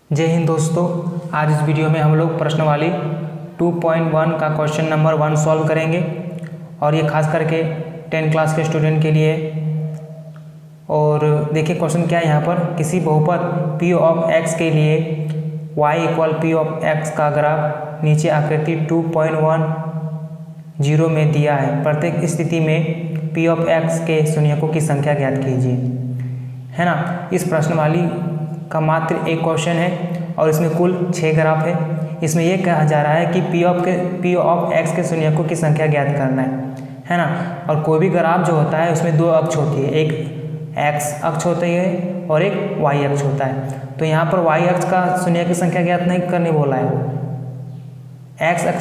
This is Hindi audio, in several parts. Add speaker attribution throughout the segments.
Speaker 1: जय हिंद दोस्तों। आज इस वीडियो में हम लोग प्रश्नवाली 2.1 का क्वेश्चन नंबर 1 सॉल्व करेंगे और ये खास करके 10 क्लास के स्टूडेंट के लिए। और देखिए क्वेश्चन क्या है यहाँ पर, किसी बहुपद p ऑफ x के लिए y equal p of x का ग्राफ नीचे आकृति 2.10 में दिया है। प्रत्येक स्थिति में p ऑफ x के शून्यकों की संख्या ज्ञात कीजिए, है ना। इस प्रश्नवाली का मात्र एक क्वेश्चन है और इसमें कुल 6 ग्राफ है। इसमें यह कहा जा रहा है कि p ऑफ x के शून्यकों की संख्या ज्ञात करना है ना। और कोई भी ग्राफ जो होता है उसमें 2 अक्ष होती है, एक x अक्ष होती है और एक y अक्ष होता है। तो यहाँ पर y अक्ष का शून्य की संख्या ज्ञात नहीं करने बोला है, वो x अक्ष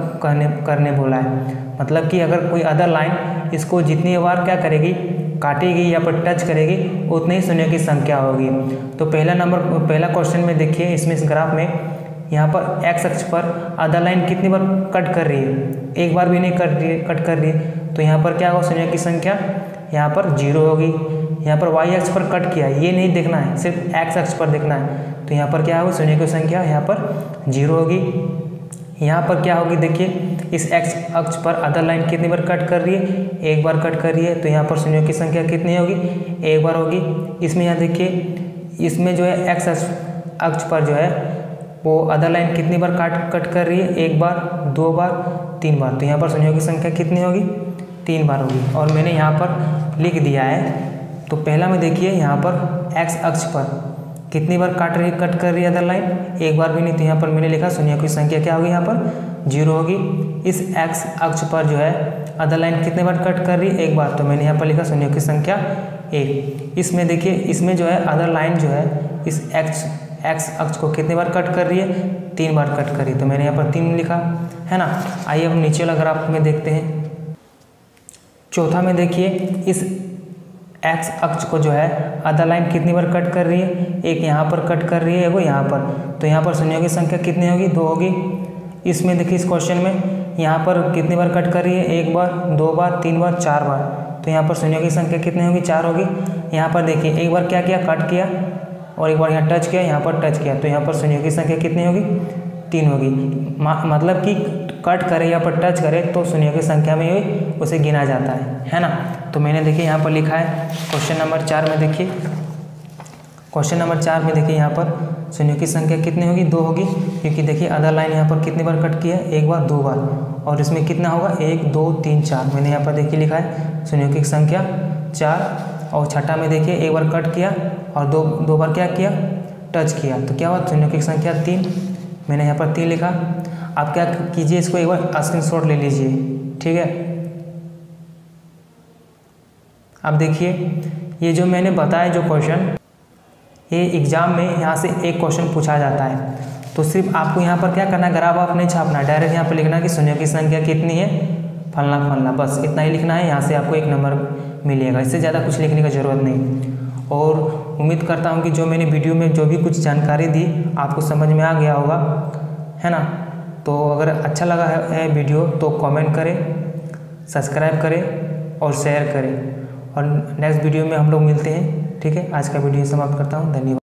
Speaker 1: करने बोला है। मतलब कि अगर कोई अदर लाइन इसको जितनी बार क्या करेगी, काटेगी या पर टच करेगी, उतनी ही शून्य की संख्या होगी। तो पहला क्वेश्चन में देखिए, इसमें इस ग्राफ में यहाँ पर x अक्ष पर अदर लाइन कितनी बार कट कर रही है, एक बार भी नहीं कट कर रही है। तो यहाँ पर क्या होगा, शून्य की संख्या यहाँ पर 0 होगी। यहाँ पर y अक्ष पर कट किया, ये नहीं देखना है, सिर्फ x अक्ष पर देखना है। तो यहाँ पर क्या होगा, शून्य की संख्या यहाँ पर 0 होगी। यहाँ पर क्या होगी, देखिए इस x अक्ष पर अदर लाइन कितनी बार कट कर रही है, एक बार कट कर रही है। तो यहाँ पर शून्य की संख्या कितनी होगी, एक बार होगी। इसमें यहाँ देखिए, इसमें जो है x अक्ष पर जो है वो अदर लाइन कितनी बार कट कर रही है, एक बार, 2 बार, 3 बार। तो यहाँ पर शून्य की संख्या कितनी होगी, 3 बार होगी। और मैंने यहाँ पर लिख दिया है। तो पहला में देखिए यहाँ पर x अक्ष पर कितनी बार कट कर रही है अदर लाइन, एक बार भी नहीं। तो यहाँ पर मैंने लिखा शून्य की संख्या क्या होगी, यहाँ पर 0 होगी। इस x अक्ष पर जो है अदर लाइन कितने बार कट कर रही है, एक बार। तो मैंने यहाँ पर लिखा शून्य की संख्या 1। इसमें देखिए, इसमें जो है अदर लाइन जो है इस x अक्ष को कितनी बार कट कर रही है, 3 बार कट कर रही है। तो मैंने यहाँ पर 3 लिखा, है ना। आइए हम नीचे वाला ग्राफ में देखते हैं। चौथा में देखिए, इस x अक्ष को जो है अदर लाइन कितनी बार कट कर रही है, एक यहाँ पर कट कर रही है, वो यहाँ पर। तो यहाँ पर शून्य की संख्या कितनी होगी, 2 होगी। इसमें देखिए इस क्वेश्चन में यहाँ पर कितनी बार कट कर रही है, एक बार, 2 बार, 3 बार, 4 बार। तो यहाँ पर शून्य की संख्या कितनी होगी, 4 होगी। यहाँ पर देखिए एक बार क्या किया, कट किया, और एक बार यहाँ टच किया, यहाँ पर टच किया। तो यहाँ पर शून्य की संख्या कितनी होगी, 3 होगी। मतलब कि कट करे या पर टच करे तो शून्य की संख्या में उसे गिना जाता है ना। तो मैंने देखिए यहाँ पर लिखा है क्वेश्चन नंबर 4 में। देखिए क्वेश्चन नंबर 4 में देखिए यहाँ पर शून्य की संख्या कितनी होगी, 2 होगी। क्योंकि देखिए अदर लाइन यहाँ पर कितनी बार कट किया है, एक बार, 2 बार। और इसमें कितना होगा, 1 2 3 4। मैंने यहाँ पर देखिए लिखा है शून्य की संख्या 4। और छठा में देखिए एक बार कट किया और दो बार क्या किया, टच किया। तो क्या हुआ, शून्य की संख्या 3। मैंने यहाँ पर 3 लिखा। आप क्या कीजिए, इसको एक बार स्क्रीनशॉट ले लीजिए, ठीक है। अब देखिए ये जो मैंने बताया जो क्वेश्चन, ये एग्ज़ाम में यहाँ से एक क्वेश्चन पूछा जाता है। तो सिर्फ आपको यहाँ पर क्या करना है, ग्राफ आप नहीं छापना है, डायरेक्ट यहाँ पर लिखना है कि शून्य की संख्या कितनी है, फलना फलना, बस इतना ही लिखना है। यहाँ से आपको 1 नंबर मिलेगा, इससे ज़्यादा कुछ लिखने की ज़रूरत नहीं। और उम्मीद करता हूँ कि जो मैंने वीडियो में जो भी कुछ जानकारी दी आपको समझ में आ गया होगा, है ना। तो अगर अच्छा लगा है वीडियो तो कमेंट करें, सब्सक्राइब करें और शेयर करें। और नेक्स्ट वीडियो में हम लोग मिलते हैं, ठीक है। आज का वीडियो समाप्त करता हूँ, धन्यवाद।